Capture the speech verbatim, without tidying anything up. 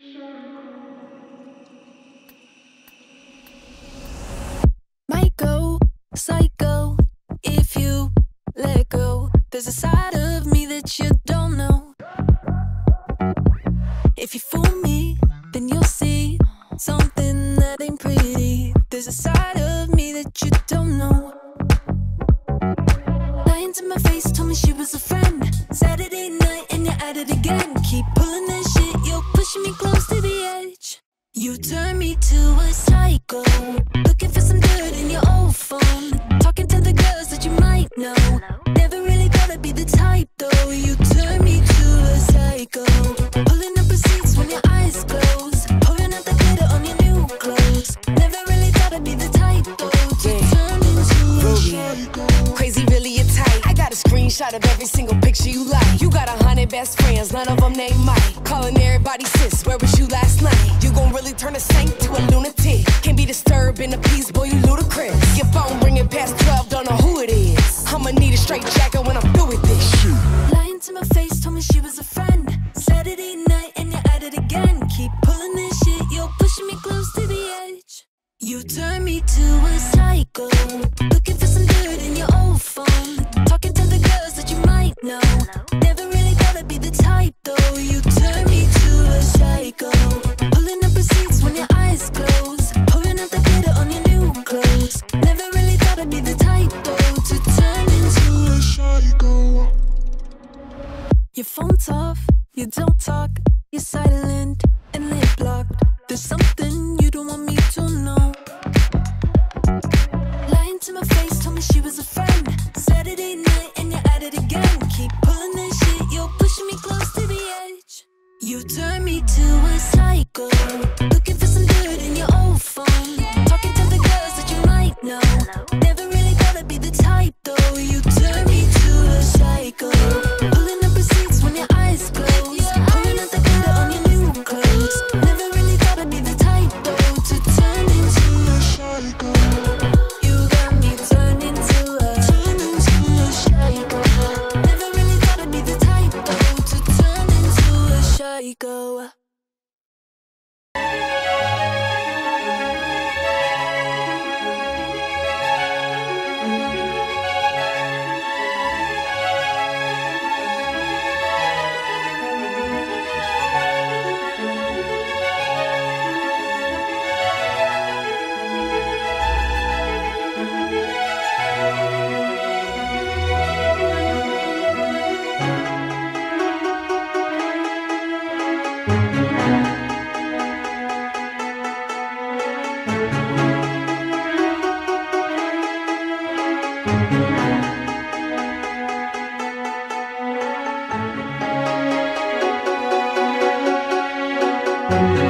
Might go psycho if you let go. There's a side of me that you don't know. If you fool me, then you'll see something that ain't pretty. There's a side of me that you don't know. Lying to my face, told me she was a friend. Saturday night and you're at it again. Keep pulling that shit, you're pushing me close to the edge. You turn me to a psycho, looking for some dirt in your old phone, talking to the girls that you might know. Never really gotta be the type though. You turn me to a psycho, pulling up receipts when your eyes close, pouring out the glitter on your new clothes. Never really gotta be the type though to turn into a psycho. Crazy, really, you're tight. I got a screenshot of every single picture you like. You got a hundred best friends, none of them named Mike. Calling everybody sis, where was you last night? You gon' really turn a saint to a lunatic. Can't be disturbed in the peace, boy, you ludicrous. Your phone ringing past twelve, don't know who it is. I'ma need a straight jacket when I'm through with this shit. Lying to my face, told me she was a friend. Saturday night and you're at it again. Keep pulling this shit, you're pushing me close to the edge. You turn me to a psycho, looking for some dirt in your old phone, talking to the girls that you might know. Never really gotta be the type though. You turn me to a psycho, pulling up receipts when your eyes close, pouring out the glitter on your new clothes. Never really gotta be the type though to turn into a psycho. Your phone's off, you don't talk, you're silent and lip locked. There's something you don't want me to know. Lying to my face, told me she was a friend. Saturday night and you're at it again. Keep pulling this shit, you're pushing me close to the edge. You turn me to a psycho, looking for some dirt in your old phone, talking to the girls that you might know. Never really gotta be the type though. You turn me to a psycho, pulling up receipts when your eyes close, pouring out the glitter on your new clothes. Never really gotta be the type though to turn into a psycho. You got me turned into a, turn into a psycho. Never really gotta be the type though to turn into a psycho. Thank you.